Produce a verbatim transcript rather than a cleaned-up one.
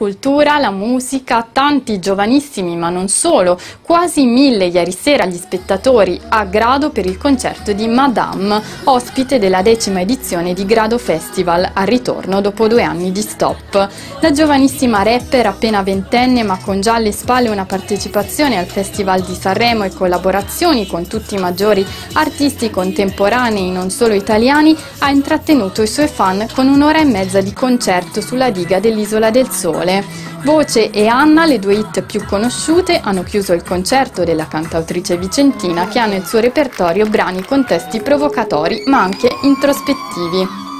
cultura, la musica, tanti giovanissimi ma non solo, quasi mille ieri sera gli spettatori a Grado per il concerto di Madame, ospite della decima edizione di Grado Festival, al ritorno dopo due anni di stop. La giovanissima rapper, appena ventenne ma con già alle spalle una partecipazione al Festival di Sanremo e collaborazioni con tutti i maggiori artisti contemporanei, non solo italiani, ha intrattenuto i suoi fan con un'ora e mezza di concerto sulla diga dell'Isola del Sole. Voce e Anna, le due hit più conosciute, hanno chiuso il concerto della cantautrice vicentina, che ha nel suo repertorio brani con testi provocatori ma anche introspettivi.